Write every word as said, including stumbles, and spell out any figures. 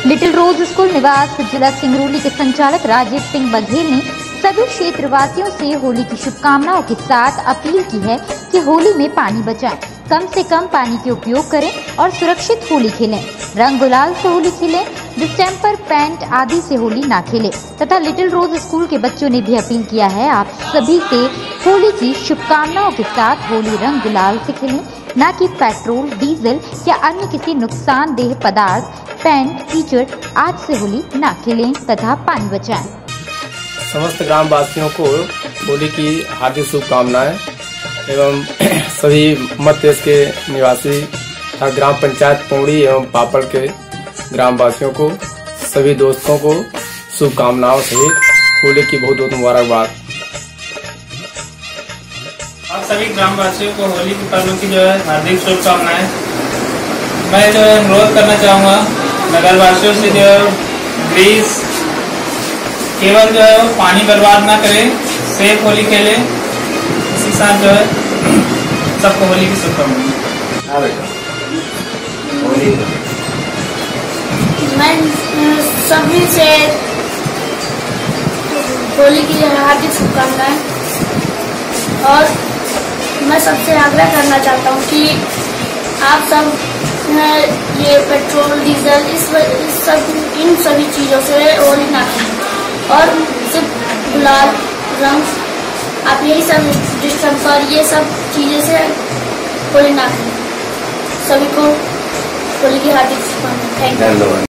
Little रोज school निवास जिला सिंगरौली के संचालक राजीव सिंह बघेल ने सभी क्षेत्रवासियों से होली की शुभकामनाओं के साथ अपील की है कि होली में पानी बचाएं, कम से कम पानी के उपयोग करें और सुरक्षित होली खेलें। रंग गुलाल से होली खेलें, डिस्टेम्पर पेंट आदि से होली ना खेलें। तथा लिटिल रोज स्कूल के बच्चों ने भी अपील किया है आप सभी से होली की शुभकामनाओं के साथ होली रंग गुलाल से खेलें, न कि पेट्रोल, डीजल या अन्य किसी नुकसानदेह पदार्थ, पेंट, कीचड़ आज से होली ना खेलें तथा पानी बचाएं। समस्त ग्राम वासियों को होली की हार्दिक शुभकामनाएं एवं सभी मध्य प्रदेश के निवासी तथा ग्राम पंचायत पौड़ी एवं पापड़ के ग्राम वासियों को, सभी दोस्तों को शुभकामनाओं सहित होली की बहुत बहुत मुबारकबाद। आप सभी ग्राम वासियों को होली के पर्व की जो है हार्दिक शुभकामनाएं। मैं जो है अनुरोध करना चाहूँगा नगर वासियों से जो है ग्रीस केवल जो है पानी बर्बाद ना करें, सेफ होली खेलें। इसी साथ जो है सबको होली की शुभकामनाएं। मैं सभी से होली की हार्दिक शुभकामनाएं और मैं सबसे आग्रह करना चाहता हूं कि आप सब ये पेट्रोल, डीजल इस, इस सब इन सभी चीज़ों से होली ना खेलें और सिर्फ गुलाल रंग आप यही सब डिस्टेम्पर ये सब चीज़ें से होली ना खेलें। सभी को होली की हार्दिक शुभकामनाएं। Thank you.